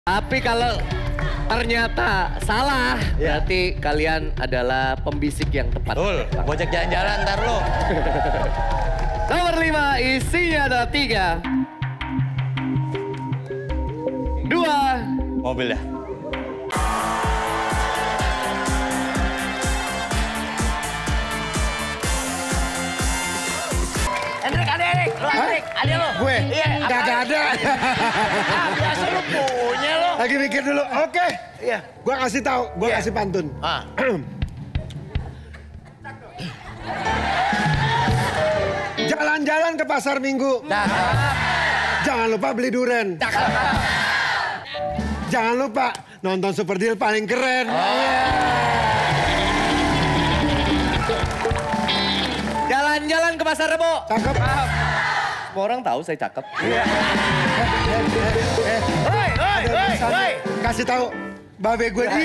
Tapi kalau ternyata salah, berarti kalian adalah pembisik yang tepat. Betul, gojek jalan-jalan ntar lo. Nomor 5, isinya ada 3. 2. Mobil ya. Hendrik, ada lo. Gue? Iya, Gak ada. Biasa lo punya lo. Lagi mikir dulu, oke. Iya. Gue kasih tahu, gue Iya. kasih pantun. Ah. Jalan-jalan ke pasar minggu. Jangan lupa beli duren. Jangan lupa nonton Super Deal paling keren. Jalan-jalan ke pasar Rebo. Cakep. Semua orang tahu saya cakep. Hei. Kasih tahu, babe gue di.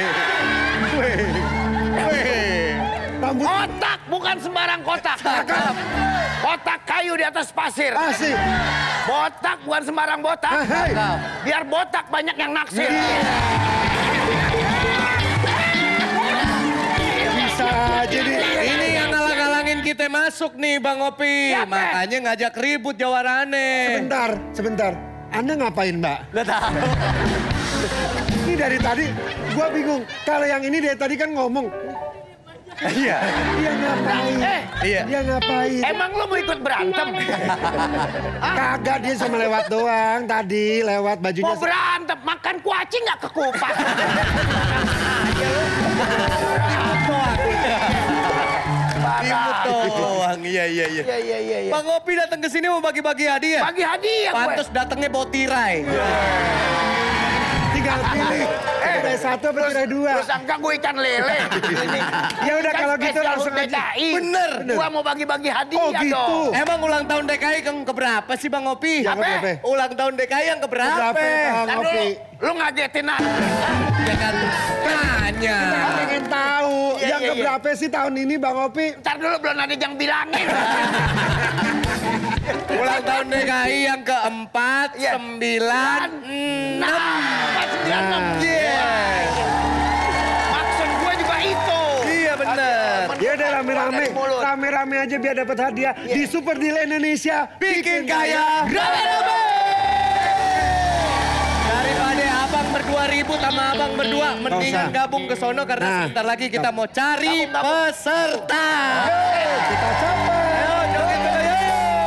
Rambut Kotak, bukan sembarang kotak. Kotak kayu di atas pasir. asik. Botak bukan sembarang botak. Hei. Biar botak banyak yang naksir. Bisa jadi. Ini yang ngalang-ngalangin kita masuk nih Bang Opi. Siapa? Makanya ngajak ribut jawarannya. Sebentar. Anda ngapain, Mbak? Udah tahu. Ini dari tadi, gue bingung. Kalau yang ini dari tadi kan ngomong. Iya. Dia ngapain? Iya. Dia ngapain? Emang lo mau ikut berantem? Kagak, dia cuma lewat doang tadi. Lewat bajunya. Mau berantem, makan kuaci nggak kekupas? Imut doang. Iya. Iya. Bang Opi datang ke sini mau bagi-bagi hadiah. Bagi hadiah gue. Pantes datangnya bawa tirai. Tinggal pilih. Tirai satu apa tirai dua? Terus sangka gue ikan lele. Ini. Ya udah Kan kalau gitu spesial langsung HUT aja. DKI. Bener. Gua mau bagi-bagi hadiah Oh gitu. dong. Emang ulang tahun DKI yang keberapa sih Bang Opi? Yang keberapa? Ulang tahun DKI yang keberapa? Berapa, Bang Kan Opi? lu ngagetin aku. Ya kan tanya. Kita pengen tahu. Iya, Yang iya, keberapa sih tahun ini Bang Opi? Ntar dulu belum ada yang bilangin. Ulang tahun DKI yang keempat, Iya. 96. Iya. Maksud gue juga itu. Iya bener. Ya udah rame-rame. Dari mulut. Rame-rame aja biar dapat hadiah. Di Super Deal Indonesia. Bikin kaya rame-rame. Daripada abang berdua ribut sama abang berdua, mendingan usah. gabung ke sono karena Nah. sebentar lagi kita mau cari Gabung. peserta. Kita coba. Ayo, joget dulu, yuk.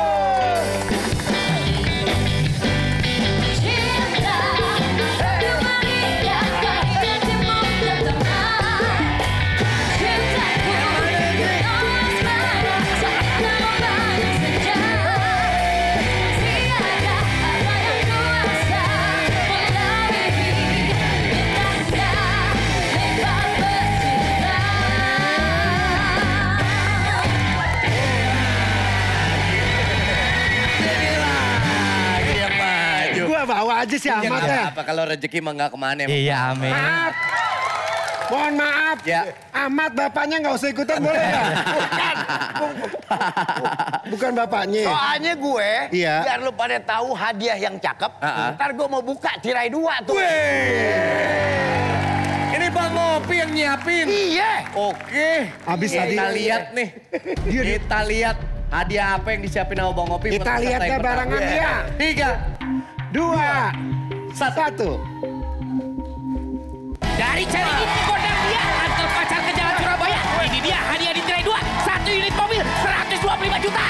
Lagi yang maju. Gua bawa aja si Ya, Ahmad nggak ya. apa kalau rezeki mah nggak kemana. Iya, amin. Maaf. Mohon maaf. Ya. Ahmad bapaknya nggak usah ikutan boleh nggak? Bukan bapaknya. Soalnya gue, Iya. biar lu pada tahu hadiah yang cakep, ntar gue mau buka tirai 2 tuh. Ini Bang Opi yang nyiapin. Iya. Oke. Habis tadi. Kita lihat nih. Kita lihat hadiah apa yang disiapin sama Bang Opi. Kita lihat ya barangan dia. 3, 2, 1. Dari cari ini kodam dia antar pacar ke jalan Surabaya. Ini dia hadiah di tirai 2. 1 unit mobil 125 juta.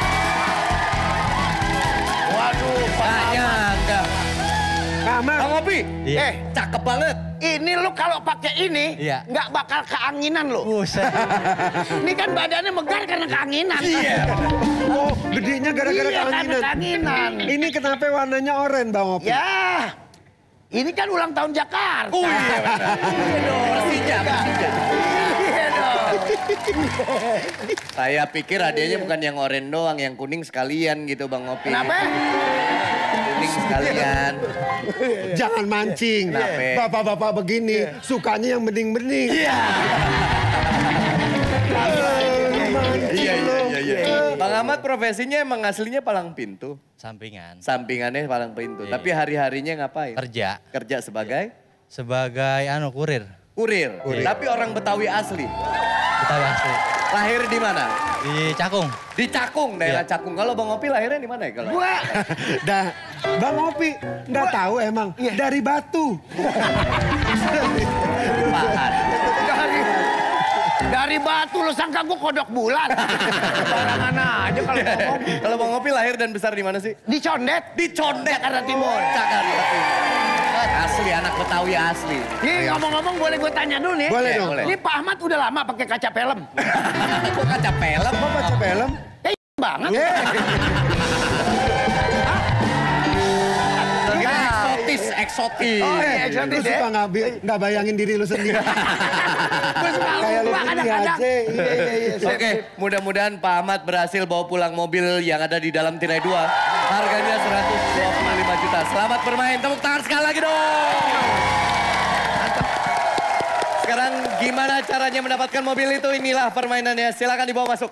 Waduh, Gak nyangka. Ahmad. Bang Opi. Eh, Cakep banget. ini lu kalau pakai ini Iya. nggak bakal keanginan lu. Buset. Ini kan badannya megar karena keanginan. Iya. Oh, gedenya gara-gara Iya, karena keanginan. keanginan. Ini kenapa warnanya oranye Bang Opi? Ya, ini kan ulang tahun Jakarta. Oh iya benar. Persija. Iya dong. Saya pikir hadiahnya bukan yang oranye doang, yang kuning sekalian gitu Bang Opi. Kenapa? Kuning sekalian. Jangan mancing. Kenapa? Bapak-bapak begini sukanya yang bening-bening. Iya. Mancing Iya, lo. iya, iya. Bang Ahmad profesinya emang aslinya palang pintu. Sampingan. Sampingannya palang pintu. Iya. Tapi hari-harinya ngapain? Kerja. Kerja sebagai? Sebagai kurir. Kurir. Tapi orang Betawi asli. Betawi asli. Lahir di mana? Di Cakung. Di Cakung, daerah Iya. Cakung. Kalau Bang Opi lahirnya di mana ya? Kalau Gua Bang Opi, nggak tahu emang. Dari Batu. Pahan. dari Batu lu sangka gua kodok bulan. Barangan aja kalau ngomong. Kalau Bang Opi lahir dan besar di mana sih? Di Condet. Di Condet. Jakarta Timur. Jakarta Timur. Asli, anak Betawi asli. Nih ngomong-ngomong boleh gue tanya dulu nih. Boleh dong. boleh. Ini Pak Ahmad udah lama pakai kaca film. Kok kaca film? Kok baca film? Banget. Kita eksotis, eksotis. Oh, iya, Lu eksotis ya. suka nggak bayangin diri lu sendiri. Gue suka Kayak lu lupa gini kadang-kadang. aja. Iya. Oke, mudah-mudahan Pak Ahmad berhasil bawa pulang mobil yang ada di dalam tirai 2. Harganya 125 juta. Selamat bermain, tepuk tangan sekali lagi dong. Sekarang gimana caranya mendapatkan mobil itu? Inilah permainannya, silakan dibawa masuk.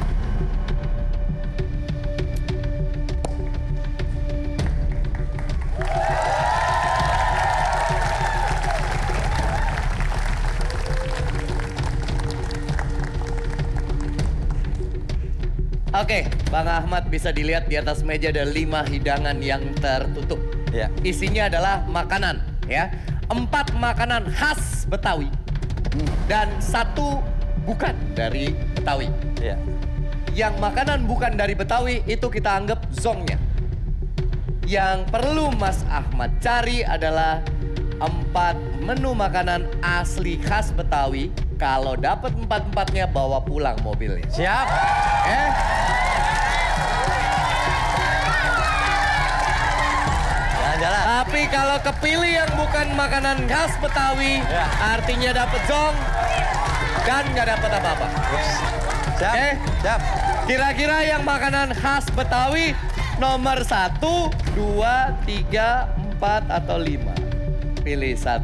Oke, Bang Ahmad bisa dilihat di atas meja ada 5 hidangan yang tertutup. Iya. Isinya adalah makanan, ya. 4 makanan khas Betawi dan 1 bukan dari Betawi. Iya. Yang makanan bukan dari Betawi itu kita anggap zongnya. Yang perlu Mas Ahmad cari adalah 4 menu makanan asli khas Betawi. Kalau dapat 4-4-nya bawa pulang mobilnya. Siap. Jalan-jalan. Tapi kalau kepilih yang bukan makanan khas Betawi, Ya. artinya dapat zong dan nggak dapat apa-apa. Siap. Oke. Siap. Kira-kira yang makanan khas Betawi nomor 1, 2, 3, 4 atau 5? Pilih 1.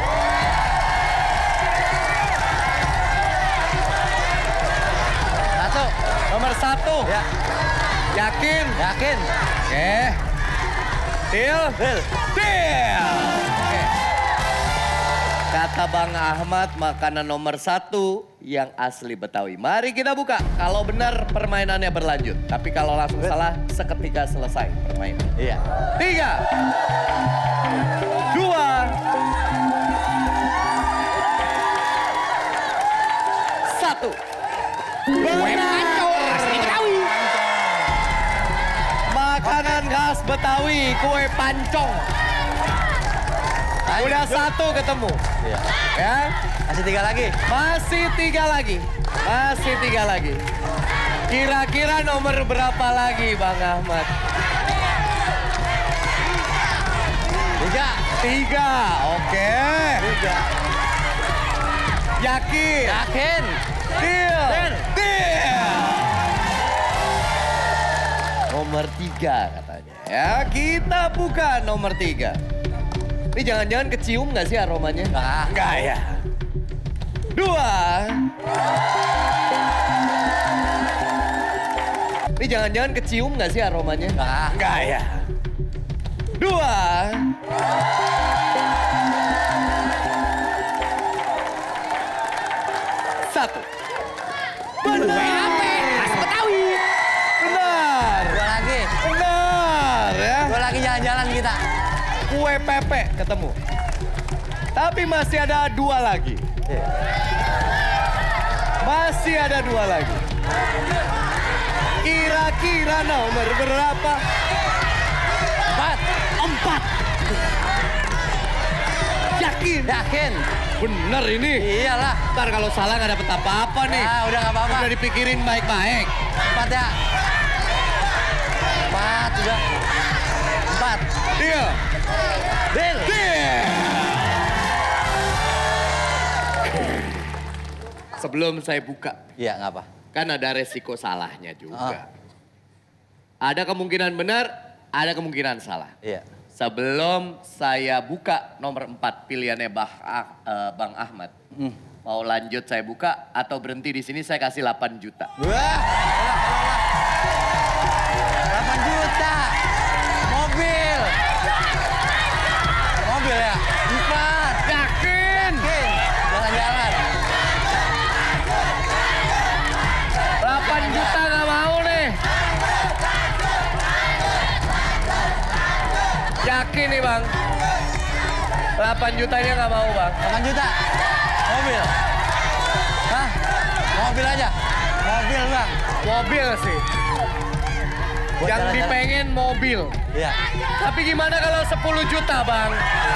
Satu. Nomor 1. Ya. Yakin? Yakin. Oke. Deal? Deal. Deal! Oke. Kata Bang Ahmad, makanan nomor 1 yang asli Betawi. Mari kita buka. Kalau benar permainannya berlanjut. Tapi kalau langsung salah, seketika selesai permainan. Iya. 3, 2, 1. Kue pancong asli Betawi. Makanan khas Betawi, kue pancong. Udah 1 ketemu. Iya. Ya, Masih 3 lagi. masih 3 lagi. Masih 3 lagi. Kira-kira nomor berapa lagi Bang Ahmad? 3. 3, oke. 3. Yakin? Yakin. Deal. Deal. Deal. Nomor 3 katanya. Ya, kita buka nomor 3. Ini jangan-jangan kecium nggak sih aromanya? Nggak ya. 2. Ini jangan-jangan kecium nggak sih aromanya? Nggak ya. 2. 1. Kue ape khas Betawi. Benar. 2 lagi. Benar ya. 2 lagi jalan-jalan kita. Kue pepe ketemu. Tapi masih ada 2 lagi. Masih ada 2 lagi. Kira-kira nomor berapa? 4. 4. Yakin? Yakin. Bener ini. Iyalah. Ntar kalau salah nggak dapet apa-apa nih. Ah, udah nggak apa-apa. Udah dipikirin baik-baik. 4 ya. 4 udah. 4. Deal. Deal. Deal. Sebelum saya buka, Iya, nggak apa. kan ada resiko salahnya juga. Ada kemungkinan benar, ada kemungkinan salah. Iya. Sebelum saya buka nomor 4 pilihannya Bang Ahmad. Mau lanjut saya buka atau berhenti di sini saya kasih 8 juta. Wah. bang. 8 jutanya nggak mau bang. 8 juta. Mobil. Hah? Mobil aja. Mobil bang. Mobil sih. Buat Yang jalan-jalan. dipengen mobil. Iya. Tapi gimana kalau 10 juta bang?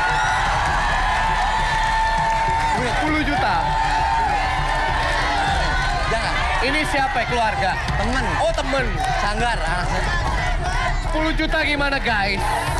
10 juta. Jangan. Ini siapa ya, keluarga? Temen. Oh temen. Sanggar. Anak saya. 10 juta gimana guys?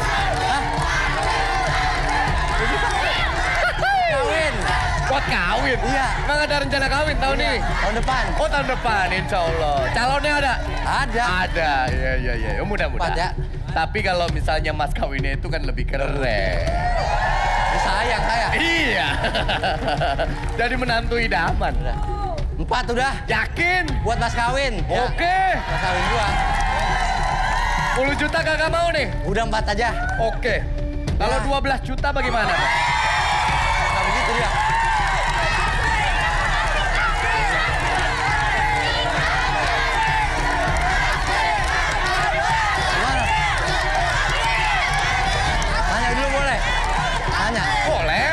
Kawin. Buat kawin? Iya. Emang ada rencana kawin tahun ini? Tahun depan. Oh tahun depan insya Allah. Calonnya ada? Ada. Ada, iya. Oh, mudah-mudahan. Empat ya. Tapi kalau misalnya mas kawinnya itu kan lebih keren. Sayang saya. Iya. Jadi menantu idaman. Udah. 4 udah. Yakin? Buat mas kawin. Ya. Oke. Mas kawin gua. 10 juta kagak mau nih? Udah 4 aja. Oke. Kalau 12 juta bagaimana? Nggak begitu dia. Gimana? Tanya dulu boleh? Tanya. Boleh.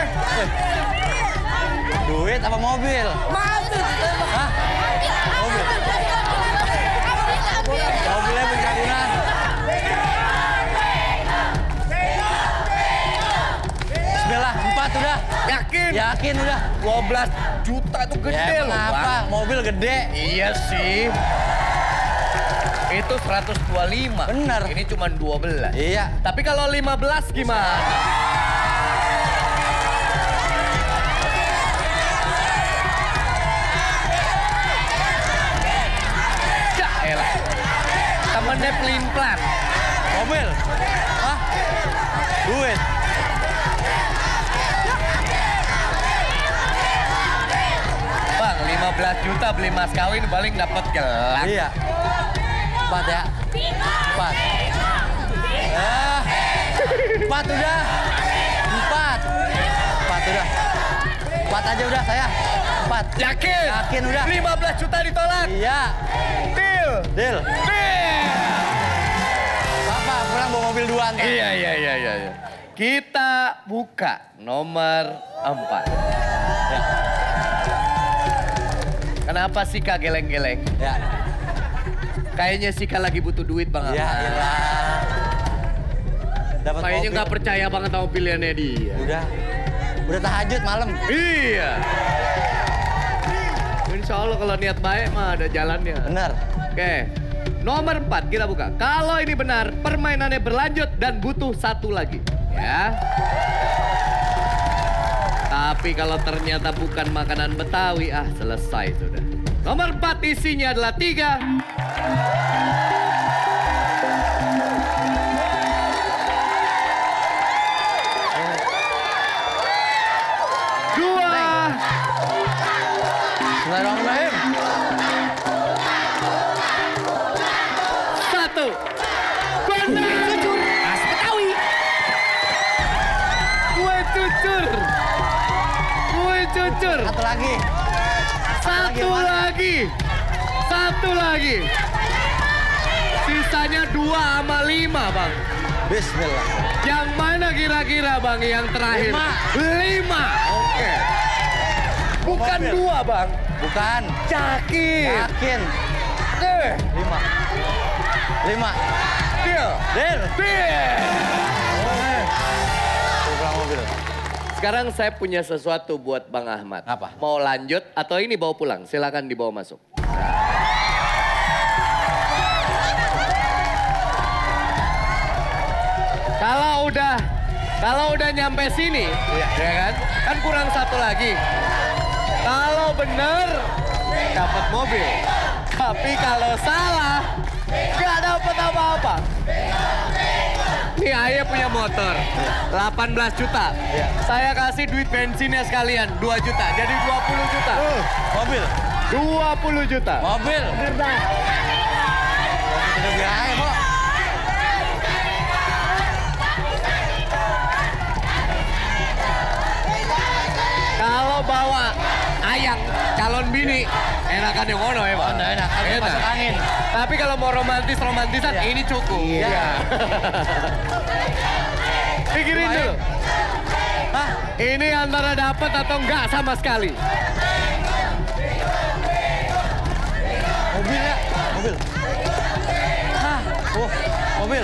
Duit apa mobil? Hah? Mobil. Mobilnya penggabungan. Bismillah, 4 udah. Yakin? Yakin udah. 12 juta itu gede Ya loh kenapa? bang. Mobil gede. Iya sih. Itu 125. Bener. Ini cuma 12. Iya. Tapi kalau 15 gimana? Ya elah. Temennya pelin-pelan. Mobil. Hah? Duit. Bang, 15 juta beli mas kawin paling dapat gelang. Iya. 4 ya. 4. 4 udah. 4. 4 udah. 4 aja udah saya. 4. Yakin? Yakin udah. 15 juta ditolak. Iya. Deal. Deal. Deal. Papa pulang bawa mobil duluan. Iya. Kita buka nomor 4. Ya. Kenapa sih Kak geleng-geleng? Ya. Kayaknya Sika lagi butuh duit Bang Ya Ahmad. ilah. Dapat Kayaknya mobil. nggak percaya banget sama pilihannya dia. Udah tahajud malam. Iya. Insya Allah kalau niat baik mah ada jalannya. Bener. Oke. Nomor 4 kita buka. Kalau ini benar, permainannya berlanjut dan butuh 1 lagi. Ya. Tapi kalau ternyata bukan makanan Betawi, selesai sudah. Nomor 4 isinya adalah 3. Bismillahirrahmanirrahim. 1. Benar. Jujur, khas Betawi. Kue cucur. Kue cucur. Satu lagi. Satu lagi. Sisanya 2 sama 5 Bang. Bismillah. Yang mana kira-kira Bang yang terakhir? 5. Oke. Bukan Mobil. 2 Bang. Bukan. Yakin. Yakin. 5. 5. Deal. Deal. Deal. Pulang mobil. Sekarang saya punya sesuatu buat Bang Ahmad. Apa? Mau lanjut atau ini bawa pulang? Silakan dibawa masuk. Kalau udah nyampe sini, ya kan? Kan kurang 1 lagi. Kalau bener dapat mobil. Tapi kalau salah nggak dapat apa-apa. Nih Ayah punya motor, 18 juta. Iya. Saya kasih duit bensinnya sekalian, 2 juta. Jadi 20 juta. Mobil. 20 juta. Mobil. Udah biaya, Bo. Kalau bawa ayang, calon bini, enakan yang ono ya Pak? Oh, enak. Harus masuk angin. Tapi kalau mau romantisan Iya. ini cukup. Iya. Pikirin dulu. Hah? Ini antara dapat atau enggak sama sekali. Mobil ya? Mobil. Hah? Oh, mobil.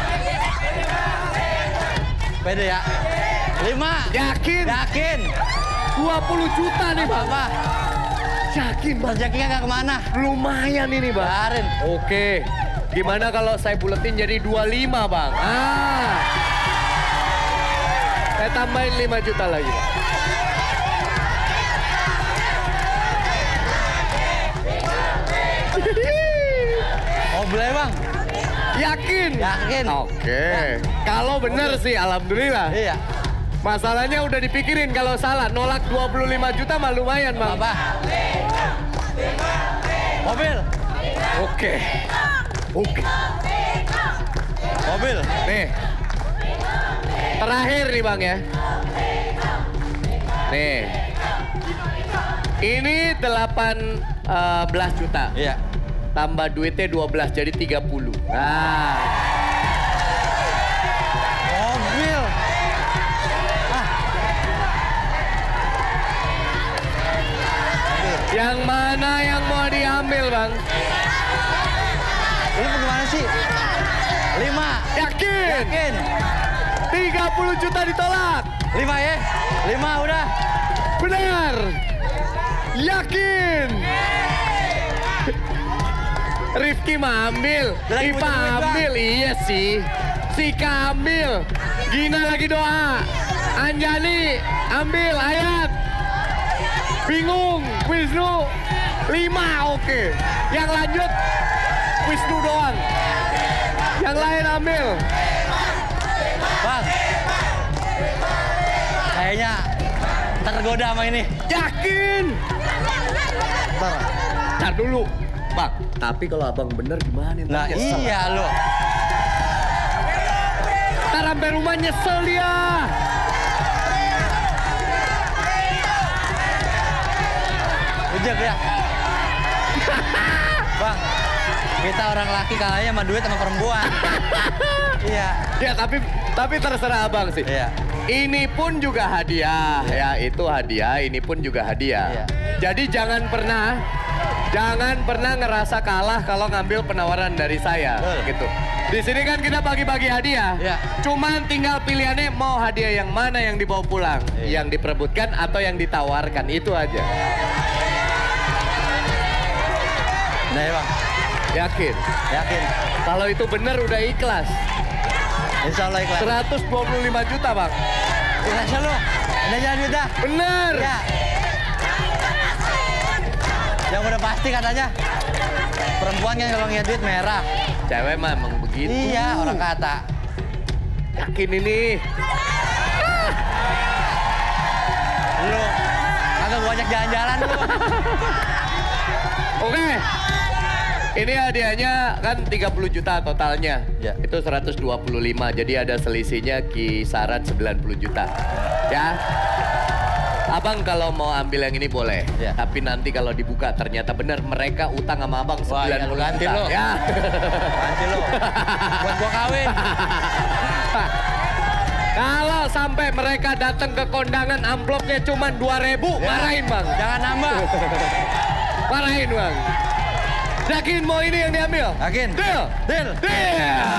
Pede ya? 5. Yakin? Yakin. 20 juta nih bang. Apa? Yakin bang. Rezekinya nggak kemana? Lumayan ini bang. Biarin. Oke. Gimana kalau saya buletin jadi 25 bang? Saya tambahin 5 juta lagi bang. Mobilnya bang. Yakin? Yakin. Oke. Kalau bener sih alhamdulillah. Iya. Masalahnya udah dipikirin kalau salah. Nolak 25 juta mah lumayan bang. Apa? Mobil. Oke. Oke. Mobil. Nih. Terakhir nih bang ya. Nih. Ini 18 juta. Iya. Tambah duitnya 12 jadi 30. Nah. Mobil. Yang mana yang mau diambil bang? Ini bagaimana sih? 5. Yakin? Yakin. 30 juta ditolak. 5 ya? 5 udah. Benar. Yakin. Rifki mah ambil, Lagi Ipa butuh duit, ambil, iya sih. Sika ambil, Gina lagi doa. Anjani ambil, Ayat. Bingung, Wisnu 5, oke. Yang lanjut, Wisnu doang. Yang lain ambil. Bang. Kayaknya tergoda sama ini. Yakin? Ntar dulu. Bang, tapi kalau abang bener gimana? Nah iya lo. Ntar sampai rumah nyesel dia. Ujek ya. Bang, kita orang laki kalahnya sama duit sama perempuan. Iya. Ya tapi terserah abang sih. Iya. Ini pun juga hadiah, ya itu hadiah, ini pun juga hadiah. Iya. Jadi jangan pernah ngerasa kalah kalau ngambil penawaran dari saya, gitu. Di sini kan kita bagi-bagi hadiah. Iya. Cuman tinggal pilihannya mau hadiah yang mana yang dibawa pulang, yang diperebutkan atau yang ditawarkan, itu aja. Nah ya bang. Yakin? Yakin. Kalau itu bener udah ikhlas. Insya Allah ikhlas. 125 juta bang. Ikhlasnya lo. Udah jalan duit dah. Bener. Iya. Yang udah pasti katanya. Perempuan kan kalau ngeliat duit merah. Cewek mah emang begitu. Iya orang kata. Yakin ini. Lu. Kagak gua ajak jalan-jalan lu. Oke. Ini hadiahnya kan 30 juta totalnya. Ya. Itu 125, jadi ada selisihnya kisaran 90 juta. Ya. Abang kalau mau ambil yang ini boleh. Ya. Tapi nanti kalau dibuka ternyata benar mereka utang sama abang 90 Wah, ya, lu ganti juta. lu. Ya. Ganti lu. Buat gua kawin. Kalau sampai mereka datang ke kondangan amplopnya cuma 2.000, marahin bang. Jangan nambah. Marahin bang. Yakin mau ini yang diambil? Yakin. Deal. Deal. Deal.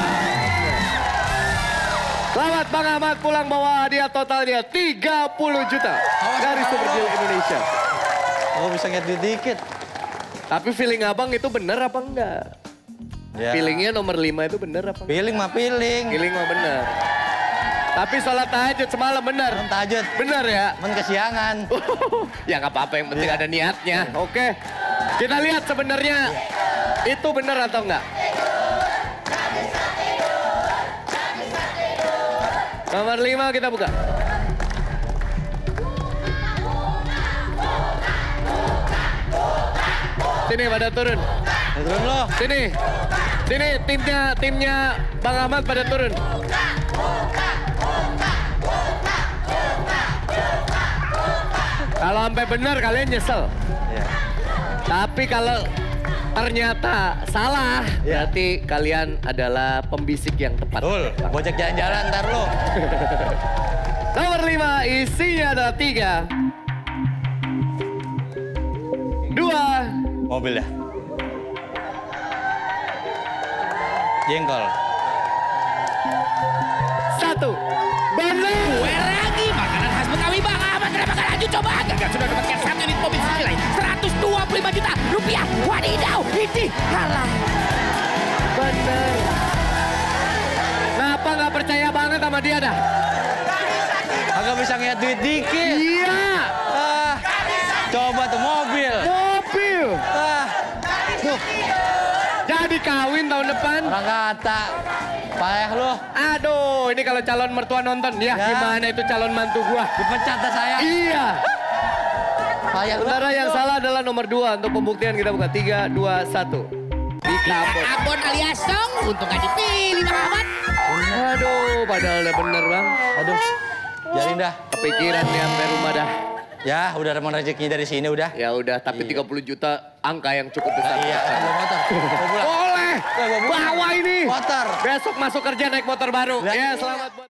Selamat Bang Ahmad pulang bawa hadiah totalnya 30 juta dari Super Deal Indonesia. Oh bisa ngeliat duit dikit. Tapi feeling abang itu bener apa enggak? Ya. Feelingnya nomor 5 itu bener apa enggak? Feeling mah feeling. Feeling mah bener. Tapi sholat tahajud semalam bener. Malam tahajud. Bener ya? Men kesiangan. Ya nggak apa-apa, yang penting ada niatnya. Oke. Kita lihat sebenarnya itu bener atau enggak. Nomor 5 kita buka. Sini pada turun. Turun lo. Sini. Sini timnya Bang Ahmad pada turun. Kalau sampai benar kalian nyesel. Iya. Tapi kalau Ternyata salah. Berarti kalian adalah pembisik yang tepat. Betul. Gojek jalan-jalan ntar lu. Nomor 5 isinya adalah 3. 2. Mobil dah. Jengkol. 1. Benar. Kue lagi, makanan khas Betawi Bang Ahmad. Kenapa gak lanjut coba? Gagal sudah dapatkan 1 unit mobil senilai 125 juta rupiah. Wadidaw, ini kalah. Bener. Kenapa nggak percaya banget sama dia dah? Agak bisa ngeliat duit dikit. Iya. Coba tuh mobil. Mobil. Jadi kawin tahun depan. Orang kata. Payah lu. Aduh, ini kalau calon mertua nonton. Ya, gimana itu calon mantu gua? Dipecat dah saya. Iya. Payah lu. Sementara yang salah adalah nomor 2. Untuk pembuktian kita buka 3, 2, 1. Dikabut. Abon alias Song, untung gak dipilih Bang Ahmad. Aduh, padahal udah bener bang. Aduh. Jalin dah. Kepikiran nih sampai rumah dah. Ya, udah remon rezekinya dari sini udah. Ya udah, tapi 30 juta angka yang cukup besar. Iya, bawa motor. Bawa pulang. Boleh. Bawa Bawa ini. Motor. Besok masuk kerja naik motor baru. Ya. Ya, selamat buat